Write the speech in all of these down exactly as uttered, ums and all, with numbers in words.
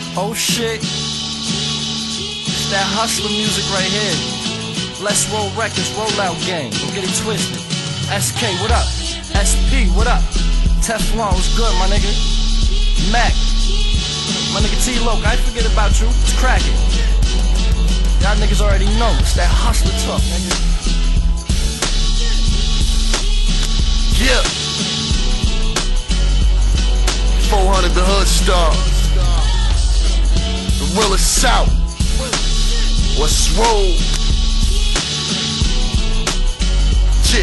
Oh shit, it's that hustler music right here. Let's roll records, roll out gang, don't get it twisted. S K, what up? S P, what up? Teflon, what's good, my nigga? Mac, my nigga T-Loc, I ain't forget about you, it's cracking. Y'all niggas already know, it's that hustler talk, nigga. Yeah. four hundred the hood star. The realest South. What's roll? Shit.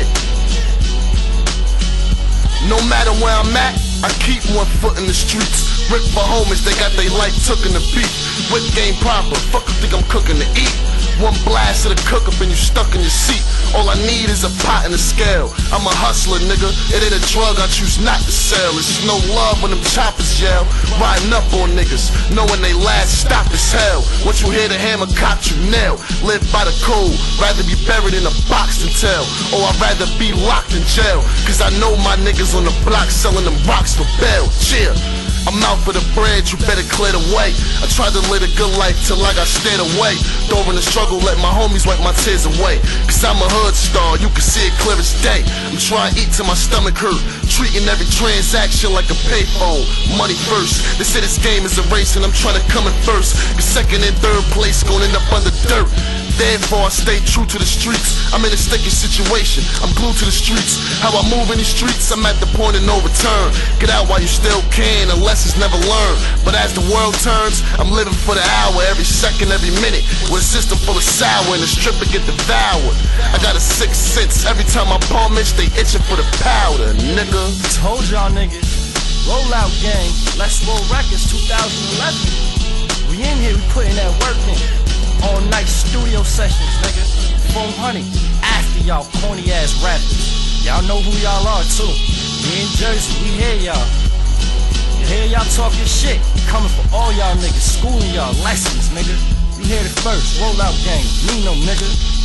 No matter where I'm at, I keep one foot in the streets. Rip for homies, they got they life took in the beat. Whip game proper, fuck you think I'm cooking to eat. One blast of the cook up and you stuck in your seat. All I need is a pot and a scale. I'm a hustler, nigga. It ain't a drug I choose not to sell. It's just no love when them choppers yell. Riding up on niggas, knowing they last stop as hell. Once you hear the hammer cock, you nail. Live by the code, rather be buried in a box than tell. Or I'd rather be locked in jail. Cause I know my niggas on the block selling them rocks for bail. Cheer. I'm out for the bread, you better clear the way. I tried to live a good life till I got stared away. During the struggle, let my homies wipe my tears away. Cause I'm a hood star, you can see it clear as day. I'm trying to eat till my stomach hurt, treating every transaction like a payphone. Money first, they say this game is a race and I'm trying to come in first. Cause second and third place gon' end up under dirt. Therefore I stay true to the streets. I'm in a sticky situation, I'm glued to the streets. How I move in these streets, I'm at the point of no return. Get out while you still can, unless it's never learned. But as the world turns, I'm living for the hour, every second, every minute. With a system full of sour and a stripper get devoured. I got a sixth sense, every time I palm itch, they itching for the powder, nigga. Told y'all niggas, roll out gang, let's roll records two thousand eleven. We in here, we putting that work in. All night studio sessions, nigga. four hundred after y'all corny ass rappers. Y'all know who y'all are too. We in Jersey, we hear y'all. You hear y'all talking shit. Coming for all y'all niggas, schooling y'all lessons, nigga. You hear it first, roll out gang, Nino, nigga.